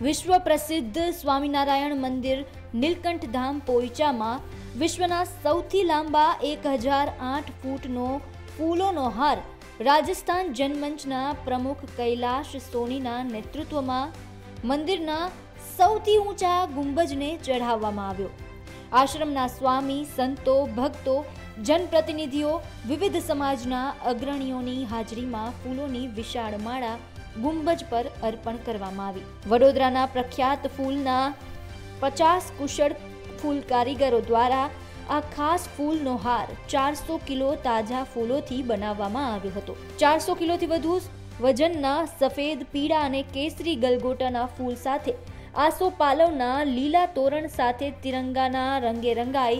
विश्व प्रसिद्ध स्वामीनारायण मंदिर नीलकंठ धाम पोईचामां विश्वना सौथी लांबा 1008 फूटनो फूलोनो हार राजस्थान जनमंचना प्रमुख कैलाश सोनीना नेतृत्वमां मंदिरना सौथी ऊंचा गुंबजने चढ़ाववामां आव्यो। आश्रमना स्वामी, संतो, भक्तो, जनप्रतिनिधिओ, विविध समाजना अग्रणीओनी हाजरीमां फूलोनी विशाळ माळा गुंबज पर अर्पण करवामां आवी। वडोदराना प्रख्यात फूलना 50 कुशળ फूल कारीगरो द्वारा आ खास फूलनो हार 400 किलो ताजा फूलोथी बनाववामां आव्यो हतो। 400 किलोथी वधु वजनना सफेद, पीळा अने केसरी गलगोटाना फूल साथे आसोपालवना लीला तोरण साथे तिरंगाना रंगे रंगाई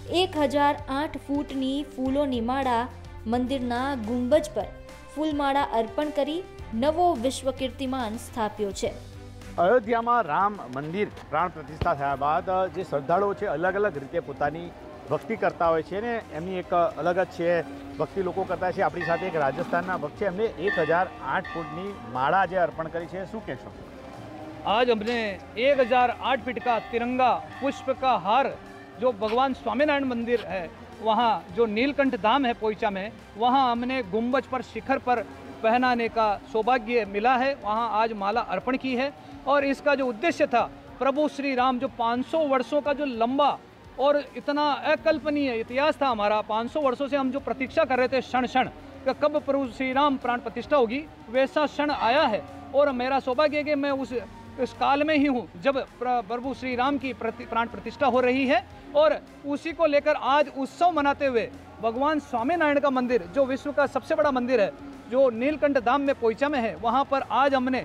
1008 फूटनी फूलोनी माळा मंदिरना गुंबज पर फूलमाळा अर्पण करी नवो विश्व कीर्तिमान स्थाप्यो छे। अयोध्या में राम मंदिर प्राण प्रतिष्ठा थया बाद जे श्रद्धाळुओ छे अलग अलग रीते पोतानी भक्ति करता होय छे ने एमनी एक अलग ज छे भक्ति लोको करता छे। आपणी साथे एक राजस्थानना भक्त छे, एमने 1008 फूटनी माळा जे अर्पण करी छे, शुं कहेशो? आज हमने 1008 फीट का तिरंगा पुष्प का हार जो भगवान स्वामीनारायण मंदिर है वहाँ जो नीलकंठ धाम है पोईचा में, वहाँ हमने गुंबज पर शिखर पर पहनाने का सौभाग्य मिला है। वहाँ आज माला अर्पण की है और इसका जो उद्देश्य था, प्रभु श्री राम जो 500 वर्षों का जो लंबा और इतना अकल्पनीय इतिहास था हमारा, 500 वर्षों से हम जो प्रतीक्षा कर रहे थे क्षण क्षण कब प्रभु श्री राम प्राण प्रतिष्ठा होगी, वैसा क्षण आया है। और मेरा सौभाग्य है कि मैं उस काल में ही हूँ जब प्रभु श्री राम की प्राण प्रतिष्ठा हो रही है और उसी को लेकर आज उत्सव मनाते हुए भगवान स्वामीनारायण का मंदिर जो विश्व का सबसे बड़ा मंदिर है जो नीलकंठ धाम में पोईचा में है, वहाँ पर आज हमने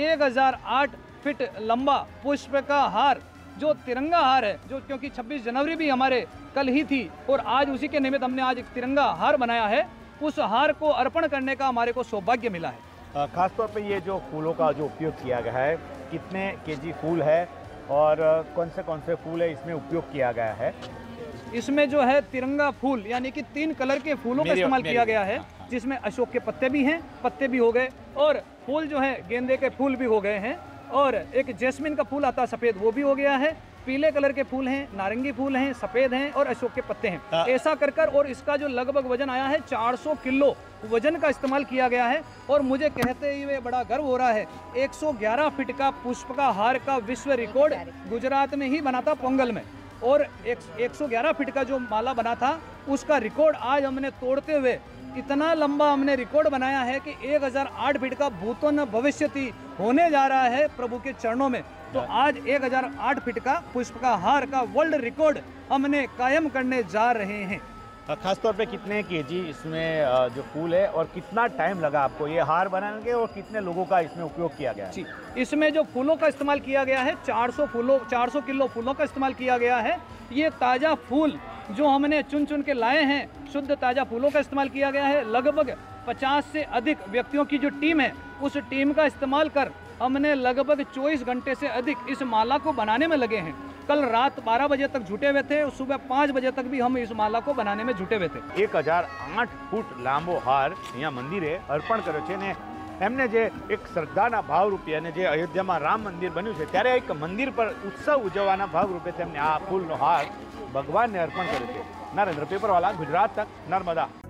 1008 फीट लंबा पुष्प का हार जो तिरंगा हार है, जो क्योंकि 26 जनवरी भी हमारे कल ही थी और आज उसी के निमित्त हमने आज एक तिरंगा हार बनाया है, उस हार को अर्पण करने का हमारे को सौभाग्य मिला है। खासतौर पे ये जो फूलों का जो उपयोग किया गया है, कितने केजी फूल है और कौन से फूल है इसमें उपयोग किया गया है? इसमें जो है तिरंगा फूल यानी कि 3 कलर के फूलों का इस्तेमाल किया गया है, जिसमें अशोक के पत्ते भी हैं, पत्ते भी हो गए और फूल जो है गेंदे के फूल भी हो गए हैं और एक जैस्मिन का फूल आता है सफ़ेद, वो भी हो गया है। पीले कलर के फूल हैं, नारंगी फूल हैं, सफ़ेद हैं और अशोक के पत्ते हैं। ऐसा कर कर और इसका जो लगभग वजन आया है 400 किलो वजन का इस्तेमाल किया गया है। और मुझे कहते हुए बड़ा गर्व हो रहा है, 111 फीट का पुष्प का हार का विश्व रिकॉर्ड गुजरात में ही बना था पोंगल में और 111 फीट का जो माला बना था उसका रिकॉर्ड आज हमने तोड़ते हुए इतना लंबा हमने रिकॉर्ड बनाया है कि 1008 फीट का भूतो न भविष्यति होने जा रहा है प्रभु के चरणों में। तो आज 1008 फीट का पुष्प का हार का वर्ल्ड रिकॉर्ड हमने कायम करने जा रहे हैं। खासतौर पे कितने केजी इसमें जो फूल है और कितना टाइम लगा आपको ये हार बनाने के और कितने लोगों का इसमें उपयोग किया गया है? जी, इसमें जो फूलों का इस्तेमाल किया गया है 400 किलो फूलों का इस्तेमाल किया गया है। ये ताज़ा फूल जो हमने चुन चुन के लाए हैं, शुद्ध ताज़ा फूलों का इस्तेमाल किया गया है। लगभग 50 से अधिक व्यक्तियों की जो टीम है, उस टीम का इस्तेमाल कर हमने लगभग 24 घंटे से अधिक इस माला को बनाने में लगे हैं। कल रात 12 बजे तक जुटे हुए थे और सुबह 5 बजे तक भी हम इस माला को बनाने में जुटे हुए थे। 1008 फूट लांबो हार अहींया मंदिरे अर्पण कर्यो छे ने एमने जे एक श्रद्धाना भावरूपी अने जे अयोध्यामां राम मंदिर बन्युं छे त्यारे एक मंदिर पर उत्सव उजववाना भागरूपे तेमणे आ फूलनो हार भगवानने अर्पण कर्यो छे। नरेंद्र पेपरवाला, गुजरात तक, नर्मदा।